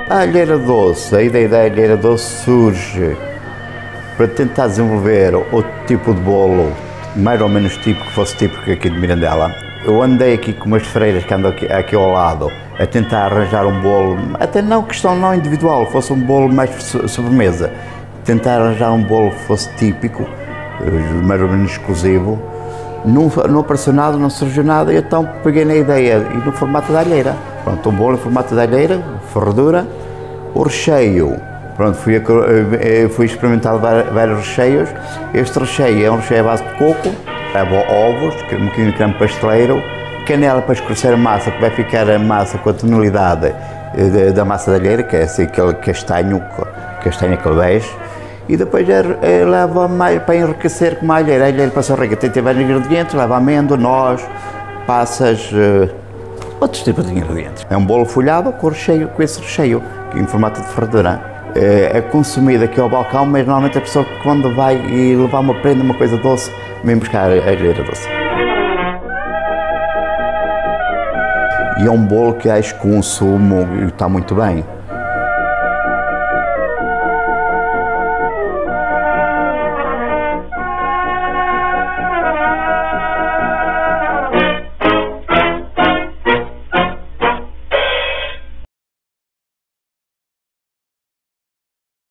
A alheira doce, a ideia da alheira doce surge para tentar desenvolver outro tipo de bolo, mais ou menos típico, que fosse típico aqui de Mirandela. Eu andei aqui com umas freiras que andam aqui ao lado a tentar arranjar um bolo, até não questão não individual, fosse um bolo mais sobremesa. Tentar arranjar um bolo que fosse típico, mais ou menos exclusivo. Não apareceu nada, não surgiu nada, então peguei na ideia e no formato da alheira. Pronto, um bolo em formato da alheira, ferradura, o recheio. Pronto, fui experimentar vários recheios. Este recheio é um recheio à base de coco, leva ovos, um bocadinho de creme pasteleiro, canela para escurecer a massa, que vai ficar a massa com a tonalidade da massa da alheira, que é assim aquele castanho aquele bege. E depois leva mais para enriquecer com a alheira passa rica, tem vários ingredientes, leva amêndoa, noz, passas, outros tipos de ingredientes. É um bolo folhado com esse recheio, em formato de ferradura. É consumido aqui ao balcão, mas normalmente a pessoa quando vai e levar uma prenda, uma coisa doce, vem buscar a alheira doce. E é um bolo que acho que consumo está muito bem.